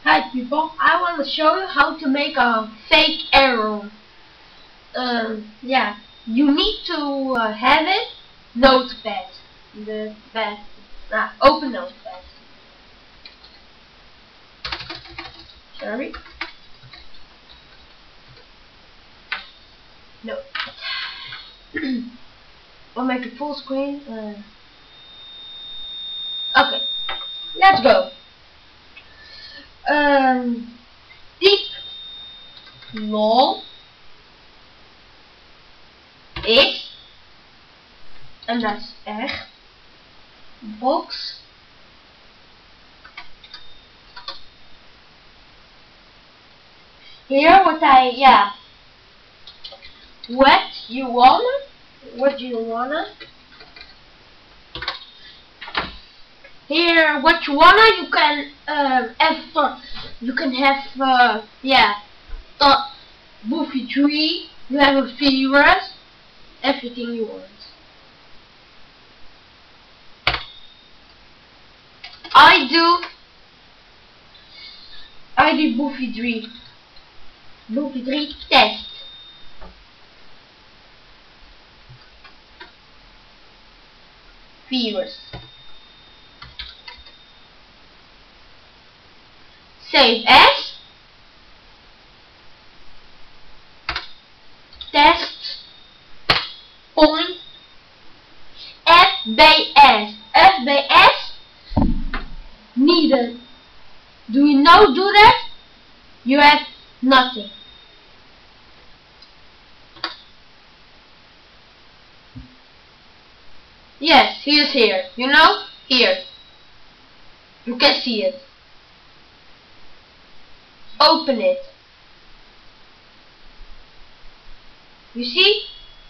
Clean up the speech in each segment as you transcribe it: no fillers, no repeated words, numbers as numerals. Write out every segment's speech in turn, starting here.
Hi people, I want to show you how to make a fake error. Yeah, you need to have it, Notepad. Open Notepad. Sorry. Notepad. I'll make it full screen. Okay, let's go. Typ lol is, en dat is echt, box here what you wanna here what you wanna you can have Buffy tree, you have a virus, everything you want. I do Buffy 3 test. Virus. Save as. Test. Point. FBS. FBS. Needed. Do you know do that? You have nothing. Yes, he is here. You know? Here. You can see it. Open it. You see?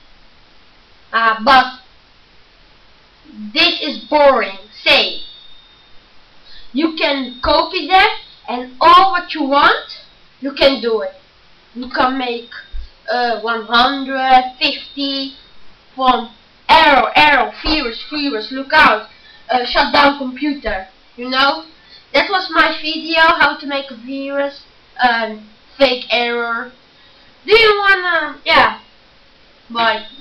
But this is boring. Save. You can copy that and all what you want, you can do it. You can make 150 from error, virus, look out, shut down computer, you know? That was my video, how to make a virus, fake error. Do you wanna, bye.